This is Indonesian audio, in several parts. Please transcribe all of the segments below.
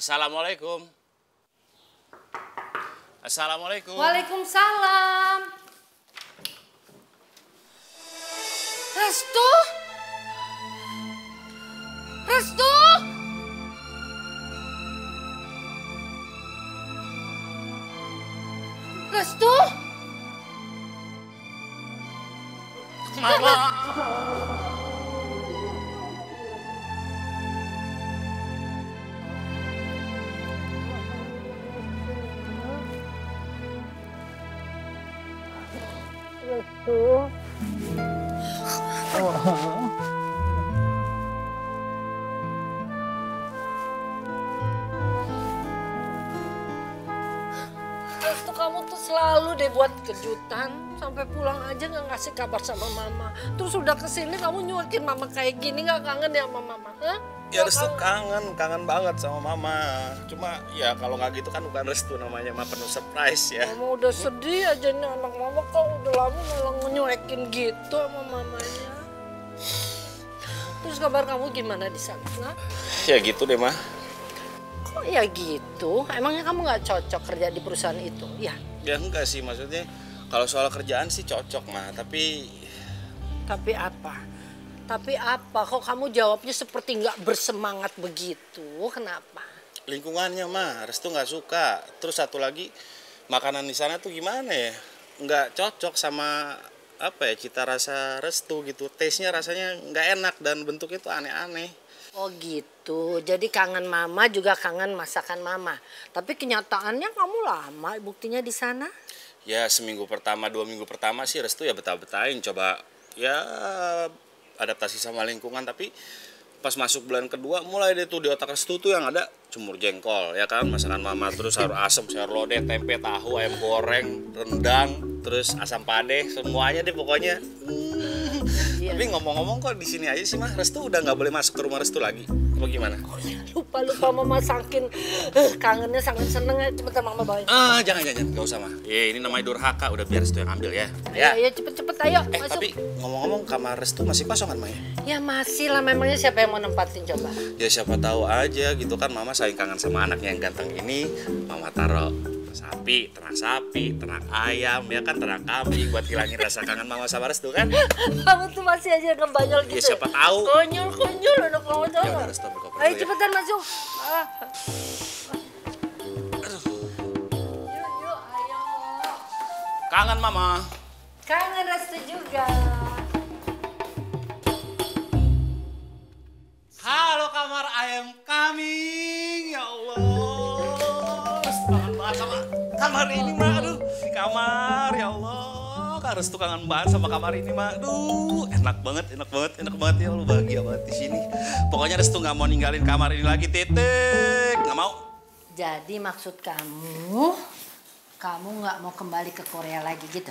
Assalamualaikum. Assalamualaikum. Waalaikumsalam. Restu? Restu? Restu? Mama. Restu? Restu, kamu tuh selalu deh buat kejutan. Sampai pulang aja nggak ngasih kabar sama mama. Terus udah kesini kamu nyuakin mama kayak gini, nggak kangen ya sama mama? Hah? Ya Restu kangen banget sama Mama. Cuma ya kalau nggak gitu kan bukan Restu namanya, mah penuh surprise ya. Mama udah sedih aja nih, anak mama kok udah lama malah nyuekin gitu sama mamanya. Terus kabar kamu gimana di sana? Nah? Ya gitu deh, Mah. Kok ya gitu? Emangnya kamu nggak cocok kerja di perusahaan itu? Ya. Ya enggak sih, maksudnya kalau soal kerjaan sih cocok, Mah. Tapi apa? Tapi apa? Kok kamu jawabnya seperti nggak bersemangat begitu? Kenapa? lingkungannya, Mah. Restu nggak suka. Terus satu lagi, makanan di sana tuh gimana ya? Nggak cocok sama apa ya, cita rasa Restu gitu. Taste-nya rasanya nggak enak dan bentuknya tuh aneh-aneh. Oh gitu, jadi kangen mama juga kangen masakan mama. Tapi kenyataannya kamu lama buktinya di sana. Ya seminggu pertama, 2 minggu pertama sih Restu ya betah-betahin. Coba ya adaptasi sama lingkungan. Tapi pas masuk bulan kedua mulai deh tuh di otak Restu tuh yang ada cemur jengkol ya kan, masakan mama. Terus sayur asem, sayur lodeh, tempe, tahu, ayam goreng, rendang, terus asam padeh, semuanya deh pokoknya. Tapi ngomong-ngomong kok di sini aja sih, Mah? Restu udah nggak boleh masuk ke rumah Restu lagi? Apa gimana? Lupa mama saking kangennya, sangat seneng. Cepetan mama bawain. Jangan, nggak usah, Mah. Ini namanya durhaka, udah biar Restu yang ambil ya. Ya cepet-cepet ayo masuk. Tapi ngomong-ngomong kamar Restu masih kosong kan, Mah? Ya masih lah, memangnya siapa yang mau nempatin coba? Ya siapa tahu aja gitu kan, Mama saking kangen sama anaknya yang ganteng ini. Mama taruh ternak ayam, ya kan, ternak kambing buat hilangin rasa kangen Mama sama Restu kan? Kamu tuh masih aja ngebanyol gitu. Ya siapa tahu. Konyol anak mama tuh. Ya udah, Restu berkoper dulu Ayo ya. cepetan masuk. Yuk, ayo. Kangen Mama. Kangen Restu juga. Halo kamar ayam kambing, ya Allah. Kangen banget sama kamar ini, Mah. Aduh, di kamar, ya Allah. Kak Restu kangen banget sama kamar ini, Mah. Aduh, enak banget ya Allah, bahagia banget di sini. Pokoknya Restu nggak mau ninggalin kamar ini lagi, titik. Nggak mau. Jadi maksud kamu nggak mau kembali ke Korea lagi gitu?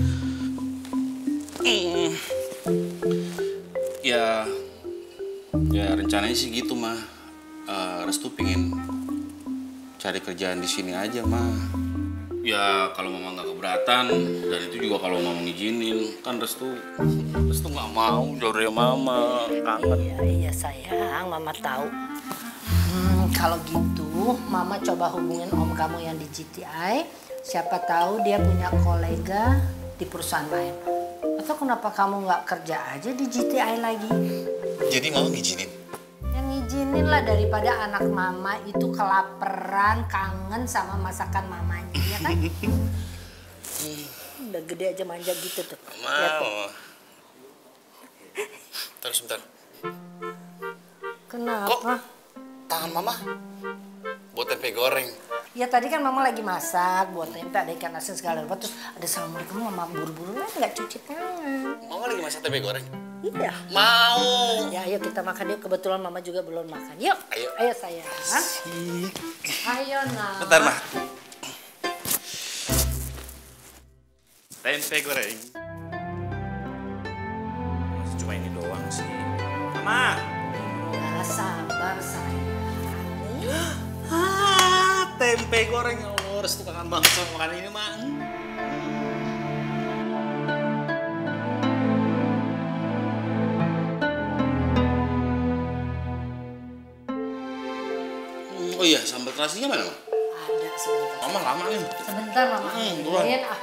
Ya rencananya sih gitu, Mah. Restu pingin cari kerjaan di sini aja, Mah. Ya kalau Mama nggak keberatan, dan itu juga kalau Mama ngizinin, kan Restu nggak mau jauh dari Mama, kangen. Iya sayang, Mama tahu. Kalau gitu, Mama coba hubungin om kamu yang di GTI. Siapa tahu dia punya kolega di perusahaan lain. Atau kenapa kamu nggak kerja aja di GTI lagi? Jadi Mama ngizinin? Yang ngizinin lah, daripada anak Mama itu kelaparan, kangen sama masakan mamanya, ya kan? Udah gede aja manja gitu tuh. Mau. Terus sebentar. Kenapa? Kok tangan Mama buat tempe goreng? Ya tadi kan Mama lagi masak, buat tempe, ada ikan asin segala rupa. Terus ada Assalamualaikum, Mama buru-buru lah, nggak cuci tangan. Mama lagi masak tempe goreng? Iya. Mau. Ya ayo kita makan yuk, kebetulan Mama juga belum makan. Yuk, ayo sayang. Ayo nak. Bentar, Mah. Tempe goreng. Cuma ini doang sih. Mama. Ya sabar sayang. Tempe goreng, ya Allah. Restu kangen banget sama makan ini, Mah. iya, sambal terasinya mana, Mang? Ada sebentar. Mama lama nih. Sebentar Mama. Buruan.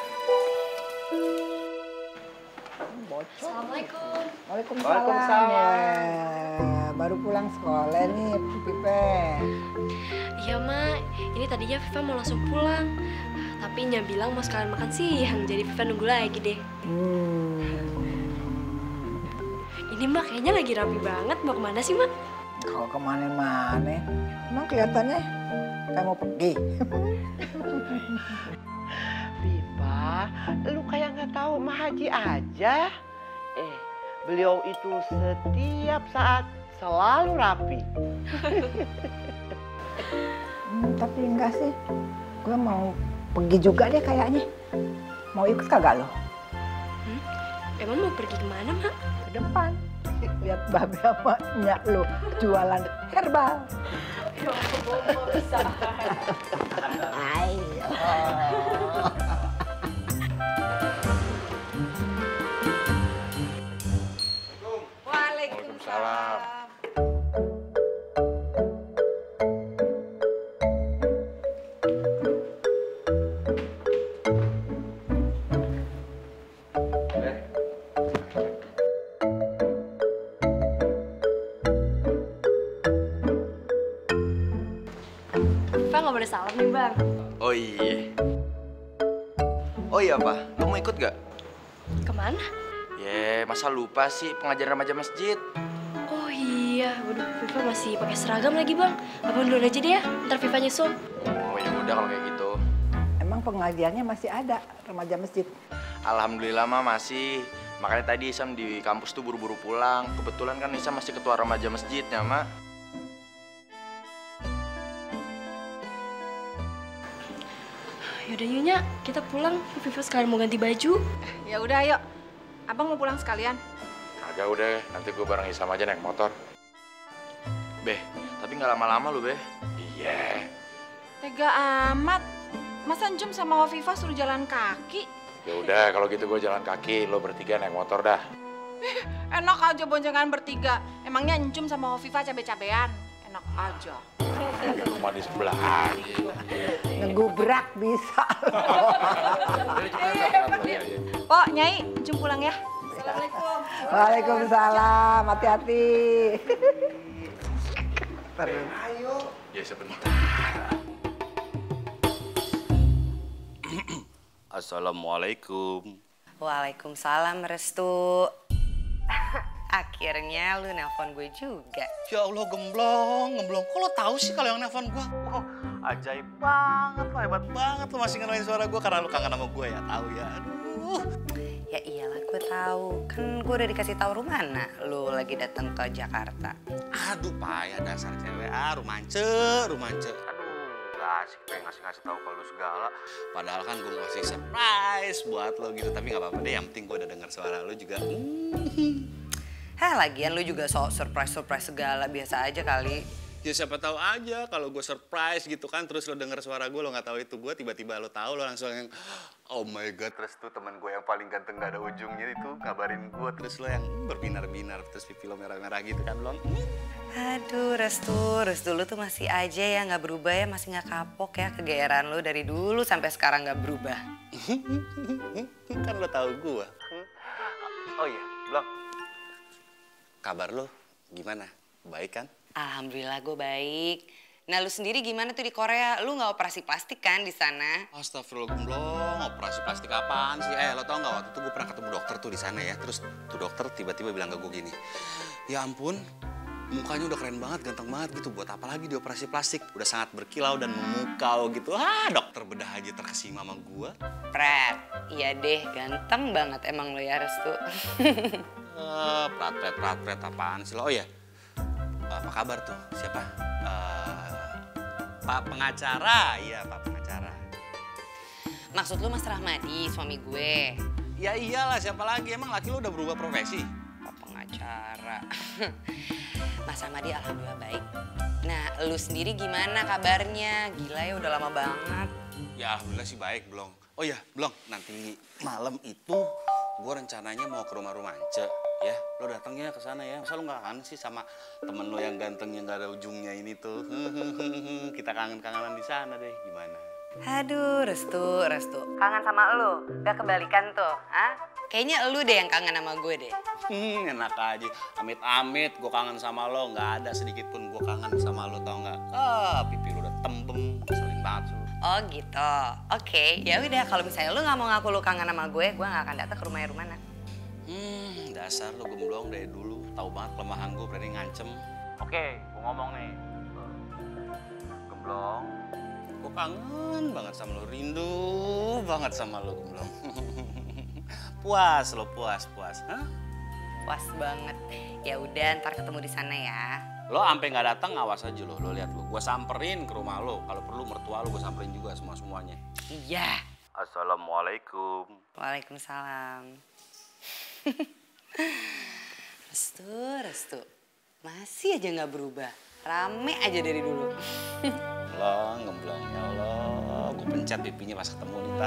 Assalamualaikum. Waalaikumsalam. Ya. Baru pulang sekolah nih, Pipe. Iya, Mak. Ini tadinya Viva mau langsung pulang. Tapi Nya bilang mau sekalian makan siang, jadi Viva nunggu lagi deh. Ini Mak kayaknya lagi rapi banget. Mau kemana sih, Mak? Kalau kemana-mana, emang kelihatannya kayak mau pergi. Pipa, lu kayak nggak tahu Mah Haji aja. Beliau itu setiap saat selalu rapi. Tapi enggak sih, gue mau pergi juga deh kayaknya. Mau ikut kagak lo? Emang mau pergi kemana, Mak? Ke depan. Lihat babe sama nyak lo jualan herbal. Ayo. Waalaikumsalam. Viva nggak boleh salam nih, Bang. Oh iya. Oh iya, Pak. Lu mau ikut gak? Kemana? Masa lupa sih pengajaran remaja masjid? Oh iya, waduh, Viva masih pakai seragam lagi, Bang. Abang duluan aja deh ya, ntar Viva nyusul. Oh ya udah kalau kayak gitu. Emang pengajiannya masih ada remaja masjid? Alhamdulillah mah masih. Makanya tadi Isam di kampus tuh buru-buru pulang. Kebetulan kan Isam masih ketua remaja masjidnya, Mak. Yaudah Nyonya, kita pulang. Viva sekalian mau ganti baju. Ya udah ayo. Abang mau pulang sekalian. Kagak udah, nanti gue bareng Isam aja naik motor. Beh, tapi nggak lama-lama lu, Beh. Iya. Tega amat. Masa Encum sama Wafifa suruh jalan kaki? Ya udah, kalau gitu gue jalan kaki, lo bertiga naik motor dah. Enak aja boncengan bertiga. Emangnya Encum sama Wafifa cabe-cabean? Enak aja. Rumah di sebelah aja. Ngegubrak bisa. Oh, Nyai, Encum pulang ya. Assalamualaikum. Waalaikumsalam, hati-hati. Ayo. Ya sebentar. Assalamualaikum. Waalaikumsalam Restu. Akhirnya lu nelpon gue juga. Ya Allah, gemblong. Kok lo tahu sih kalau yang nelfon gue? Oh, ajaib banget lo, hebat banget lo masih ngenalin suara gue karena lo kangen sama gue ya, tahu ya. Aduh. Ya iyalah gue tahu. Kan gue udah dikasih tahu rumana lu lagi datang ke Jakarta. Aduh, payah dasar cewek. Rumance. Aduh, gak asik pengen ngasih tahu kalau lu segala. Padahal kan gue mau kasih surprise buat lo gitu, tapi nggak apa-apa deh. Yang penting gue udah denger suara lo juga. Hah, lagian lu juga sok surprise segala, biasa aja kali. Ya siapa tahu aja kalau gue surprise gitu kan, terus lo denger suara gue, lo nggak tahu itu gue, tiba-tiba lo tahu, lo langsung yang oh my god, terus tuh teman gue yang paling ganteng gak ada ujungnya itu ngabarin gue, terus lo yang berbinar-binar, terus pipi lo merah-merah gitu kan, lo. Aduh, Restu lu tuh masih aja ya nggak berubah ya, masih nggak kapok ya kegeeran lu dari dulu sampai sekarang nggak berubah. Kan lo tahu gue. Oh iya, belum. Kabar lo gimana? Baik kan? Alhamdulillah gue baik. Nah lu sendiri gimana tuh di Korea? Lu nggak operasi plastik kan di sana? Astagfirullah, gemblong. Operasi plastik apaan sih? Lo tau nggak waktu itu gue pernah ketemu dokter tuh di sana ya. Terus tuh dokter tiba-tiba bilang ke gue gini, ya ampun, mukanya udah keren banget, ganteng banget gitu. Buat apa lagi di operasi plastik? Udah sangat berkilau dan memukau gitu. Dokter bedah aja terkesima sama gue. Pret, iya deh, ganteng banget emang lo ya Restu. Pratret apaan sih lo? Oh ya, apa kabar tuh? Siapa? Pak pengacara, iya Pak pengacara. Maksud lu Mas Rahmadi, suami gue? Ya iyalah, siapa lagi? Emang laki lu udah berubah profesi? Pak pengacara. Mas Rahmadi alhamdulillah baik. Nah, lu sendiri gimana kabarnya? Gila ya udah lama banget. Ya alhamdulillah sih baik, Blong. Oh ya, Blong, nanti malam itu gue rencananya mau ke rumah Rumance. Ya, lo datang ya ke sana ya. Masa lo nggak kangen sih sama temen lo yang ganteng yang gak ada ujungnya ini tuh? Kita kangen-kangenan di sana deh, gimana? Aduh, Restu. Kangen sama lu, gak kebalikan tuh, ah? Kayaknya lu deh yang kangen sama gue deh. Enak aja. Amit-amit gue kangen sama lo. Nggak ada sedikit pun gue kangen sama lo, tau nggak? Pipi lo udah tembem. Ngeselin banget lo. Oh gitu. Oke, ya udah kalau misalnya lu nggak mau ngaku lu kangen sama gue nggak akan datang ke rumahnya Rumana. Dasar lo gemblong dari dulu. Tahu banget kelemahan gue, berani ngancem. Oke, gue ngomong nih. Gemblong. Gue kangen banget sama lo. Rindu banget sama lo, gemblong. Puas lo, puas. Hah? Puas banget. Ya udah, ntar ketemu di sana ya. Lo sampai nggak datang, awas aja lo lihat lo. Gue samperin ke rumah lo. Kalau perlu mertua lo gue samperin juga semuanya. Iya. Assalamualaikum. Waalaikumsalam. Restu. Masih aja nggak berubah. Rame aja dari dulu. Allah, gemblong ya Allah. Gue pencet pipinya pas ketemu ntar.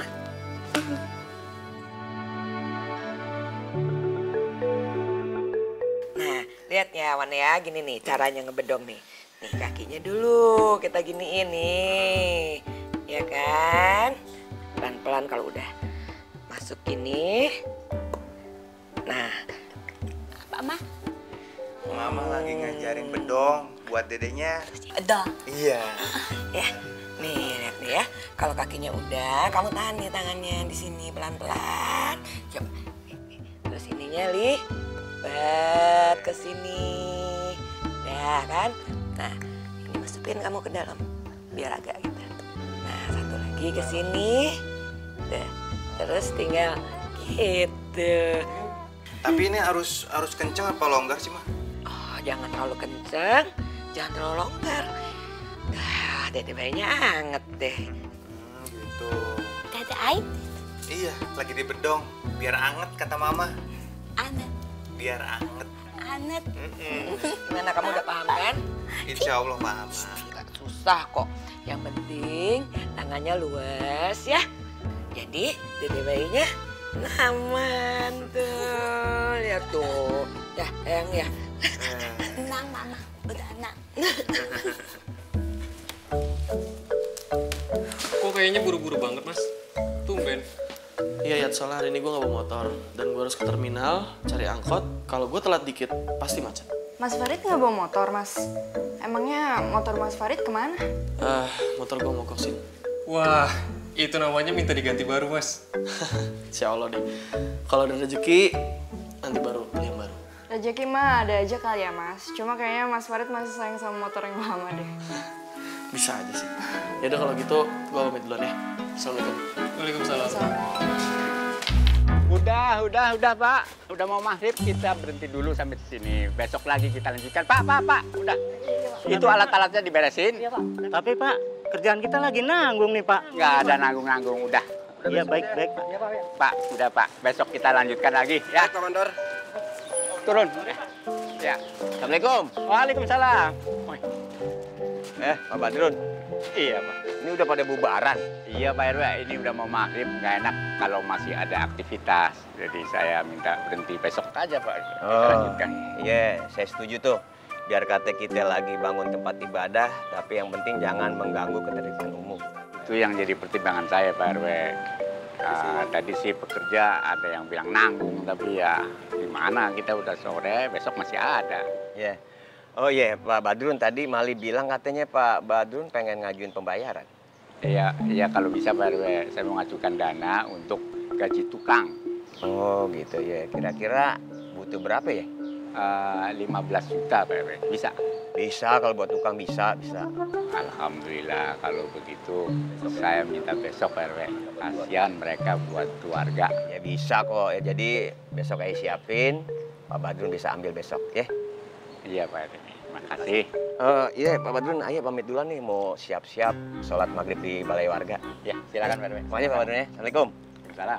Lihat ya Wan ya, gini nih caranya ngebedong nih. Nih kakinya dulu kita giniin nih. Ya kan? Pelan-pelan kalau udah masuk gini. Nah, apa Ma? Mama lagi ngajarin bedong buat dedenya. Bedong? Iya. Ya, nih lihat nih ya. Kalau kakinya udah, kamu tahan nih tangannya di sini pelan-pelan. Coba. Terus ininya Li. Bet ke sini. Ya kan? Nah, ini masukin kamu ke dalam biar agak gitu. Nah, satu lagi ke sini. Nah, terus tinggal gitu. Tapi ini harus kenceng apa longgar sih, Ma? Oh, jangan terlalu kenceng, jangan terlalu longgar. Nah, dede bayinya anget deh. Gitu. Dede Ai? Iya, lagi di bedong. Biar anget kata Mama. Anget. Biar anget. Anget. Gimana, kamu udah paham kan? Insya Allah paham. Gak susah kok. Yang penting tangannya luas ya. Jadi dede bayinya aman tuh. Lihat tuh. Ya, sayang ya. Tenang Mama, udah enak. Kok kayaknya buru-buru banget, Mas? Tumben. Iya, soalnya hari ini gue gak bawa motor. Dan gue harus ke terminal, cari angkot. Kalau gue telat dikit, pasti macet. Mas Farid nggak bawa motor, Mas? Emangnya motor Mas Farid kemana? Motor gue mogok sih. Wah, itu namanya minta diganti baru, Mas. Insya Allah deh. Kalau ada rezeki, nanti baru beli yang baru. Rezeki mah ada aja kali ya, Mas. Cuma kayaknya Mas Farid masih sayang sama motor yang lama deh. Bisa aja sih. Yaudah kalau gitu, gue pamit duluan ya. Assalamualaikum. Waalaikumsalam. Udah Pak. Udah mau maghrib, kita berhenti dulu sampai di sini. Besok lagi kita lanjutkan. Pak. Udah. Itu alat-alatnya diberesin. Iya, Pak. Tapi Pak, kerjaan kita lagi nanggung nih, Pak. Nggak ada nanggung-nanggung, udah. Iya, baik, Pak. Iya, Pak. Pak, udah Pak. Besok kita lanjutkan lagi, ya. Komandor. Turun. Ya. Assalamualaikum. Waalaikumsalam. Pak Badrun. Iya, Pak. Ini udah pada bubaran. Iya, Pak RW. Ini udah mau maghrib. Nggak enak kalau masih ada aktivitas. Jadi saya minta berhenti besok aja, Pak. Kita lanjutkan. Iya, saya setuju tuh. Biar kata kita lagi bangun tempat ibadah, tapi yang penting jangan mengganggu ketertiban umum. Itu yang jadi pertimbangan saya, Pak RW. Tadi sih pekerja ada yang bilang nanggung, tapi ya gimana, kita udah sore, besok masih ada. Iya. Oh iya, Pak Badrun tadi Mali bilang katanya Pak Badrun pengen ngajuin pembayaran. Iya kalau bisa Pak RW, saya mau ngajukan dana untuk gaji tukang. Oh gitu ya, kira-kira butuh berapa ya? 15 juta Pak RW, bisa? Bisa, kalau buat tukang bisa. Alhamdulillah kalau begitu, saya minta besok Pak RW. Kasihan mereka buat keluarga. Ya bisa kok, ya, jadi besok saya siapin, Pak Badrun bisa ambil besok ya. Iya Pak RW, makasih. Iya Pak Badrun, ayo pamit duluan nih, mau siap-siap sholat maghrib di balai warga. Ya silakan Pak RW. Makasih Pak Badrun ya, Assalamualaikum. Salam.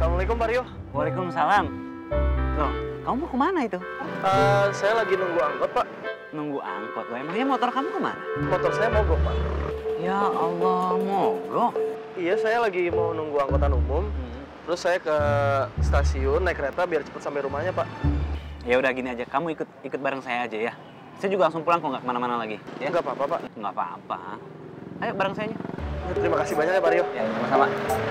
Assalamualaikum Pak Rio. Waalaikumsalam. Loh, kamu mau kemana itu? Saya lagi nunggu angkot Pak. Nunggu angkot? Loh, emangnya motor kamu kemana? Motor saya mogok Pak. Ya Allah, mogok? Iya, saya lagi mau nunggu angkutan umum. Terus saya ke stasiun naik kereta biar cepat sampai rumahnya Pak. Ya udah gini aja, kamu ikut bareng saya aja ya. Saya juga langsung pulang kok, nggak kemana-mana lagi. Ya? Nggak apa-apa Pak. Nggak apa-apa. Ayo bareng saya aja. Terima kasih banyak ya Pak Rio. Ya, sama-sama.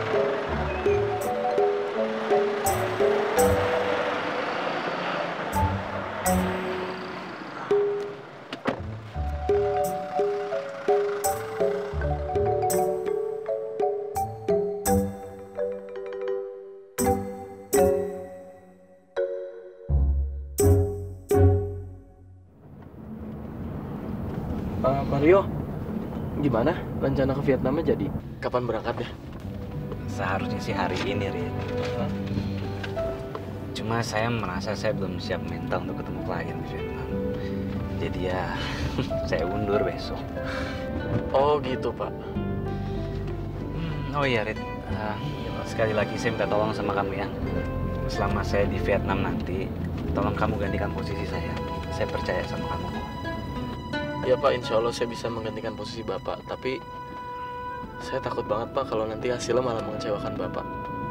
Pak Rio, gimana rencana ke Vietnamnya jadi? Kapan berangkatnya? Seharusnya sih hari ini, Rin. Cuma saya merasa saya belum siap mental untuk ketemu klien di Vietnam. Jadi ya, saya undur besok. Oh gitu, Pak. Oh iya, Rin. Sekali lagi saya minta tolong sama kamu ya. Selama saya di Vietnam nanti, tolong kamu gantikan posisi saya. Saya percaya sama kamu. Ya Pak, insya Allah saya bisa menggantikan posisi Bapak. Tapi saya takut banget Pak kalau nanti hasilnya malah mengecewakan Bapak.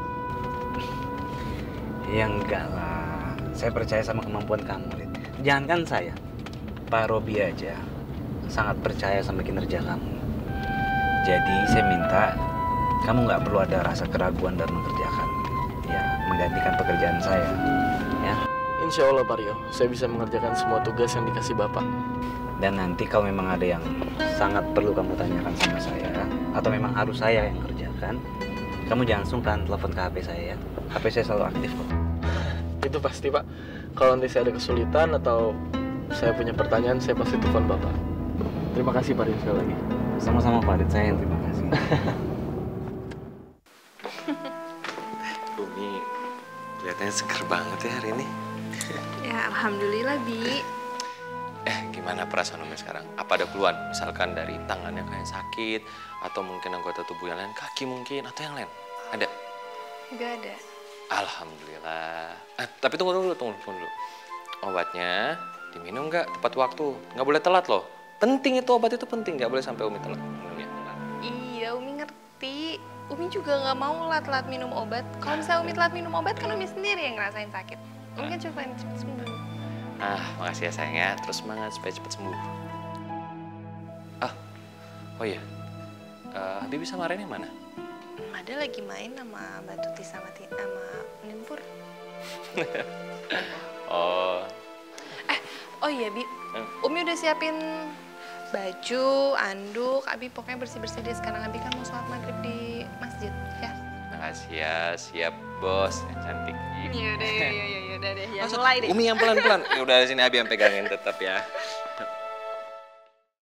Ya enggak lah. Saya percaya sama kemampuan kamu, Rin. Jangankan saya, Pak Robi aja sangat percaya sama kinerja kamu. Jadi saya minta kamu nggak perlu ada rasa keraguan dalam mengerjakan, ya menggantikan pekerjaan saya, ya. Insya Allah Pak Rio, saya bisa mengerjakan semua tugas yang dikasih Bapak. Dan nanti kalau memang ada yang sangat perlu kamu tanyakan sama saya, atau memang harus saya yang kerjakan, kamu jangan sungkan telepon ke HP saya ya. HP saya selalu aktif kok. Itu pasti Pak. Kalau nanti saya ada kesulitan atau saya punya pertanyaan, saya pasti telepon Bapak. Terima kasih Pak Rio sekali lagi. Sama-sama Pak Rit, saya yang terima kasih. Umi kelihatannya seger banget ya hari ini. Ya, alhamdulillah, Bi. Gimana perasaan Umi sekarang? Apa ada keluhan? Misalkan dari tangannya kayak sakit, atau mungkin anggota tubuh yang lain, kaki mungkin, atau yang lain? Ada? Nggak ada. Alhamdulillah. Tapi tunggu dulu. Obatnya diminum nggak tepat waktu? Nggak boleh telat loh. Penting itu, obat itu penting. Nggak boleh sampai Umi telat minumnya. Iya, Umi ngerti. Umi juga nggak mau telat minum obat. Kalau misalnya Umi telat minum obat, kan Umi sendiri yang ngerasain sakit. Umi kan cuma pengen cepet sembuh. Makasih ya sayang ya. Terus semangat supaya cepat sembuh. Oh iya. Habibie sama Reni mana? Ada lagi main sama Mbak Tuti sama Nimpur. Oh iya, Bi. Umi udah siapin baju, anduk, Abi pokoknya bersih-bersih deh. Sekarang Abi kan mau sholat maghrib di masjid, ya. Makasih ya, siap bos yang cantik. Yaudah deh, ya mulai deh. Umi yang pelan-pelan. Udah sini Abi yang pegangin tetap ya.